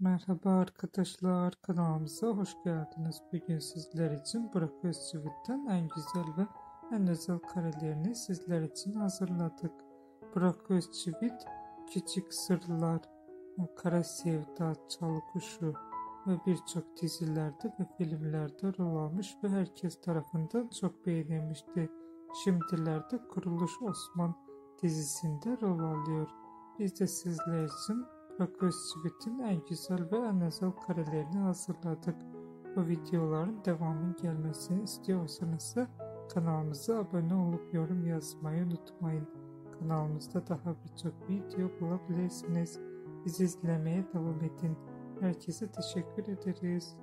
Merhaba arkadaşlar, kanalımıza hoş geldiniz. Bugün sizler için Burak Özçivit'ten en güzel ve en özel karelerini sizler için hazırladık. Burak Özçivit, Küçük Sırlar, Kara Sevda, Çalı Kuşu ve birçok dizilerde ve filmlerde rol almış ve herkes tarafından çok beğenilmişti. Şimdilerde Kuruluş Osman dizisinde rol alıyor. Biz de sizler için Burak Özçivit'in en güzel ve en özel karelerini hazırladık. Bu videoların devamının gelmesini istiyorsanız da kanalımıza abone olup yorum yazmayı unutmayın. Kanalımızda daha birçok video bulabilirsiniz. Bizi izlemeye devam edin. Herkese teşekkür ederiz.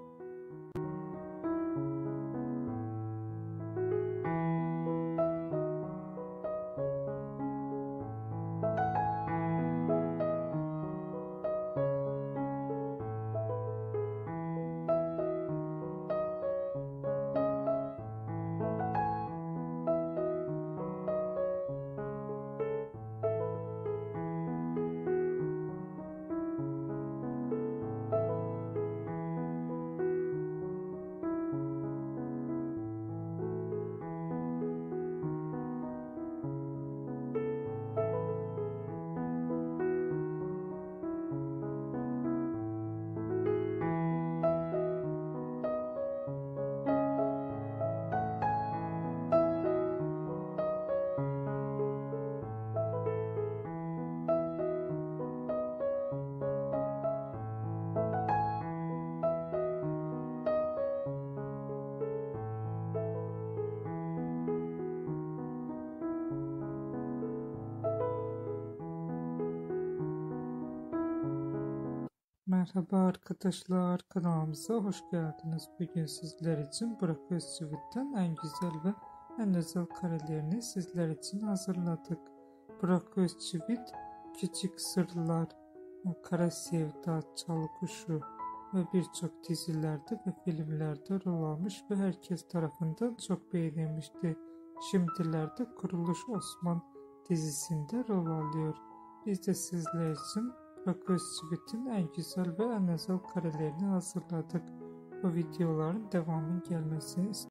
Merhaba arkadaşlar, kanalımıza hoş geldiniz. Bugün sizler için Burak Özçivit'ten en güzel ve en özel karelerini sizler için hazırladık. Burak Özçivit, Küçük Sırlar, Kara Sevda, Çalı Kuşu ve birçok dizilerde ve filmlerde rol almış ve herkes tarafından çok beğenilmişti. Şimdilerde Kuruluş Osman dizisinde rol alıyor. Biz de sizler için Burak Özçivit'in en güzel ve en özel karelerini hazırladık. Bu videoların devamının gelmesini istiyorsanız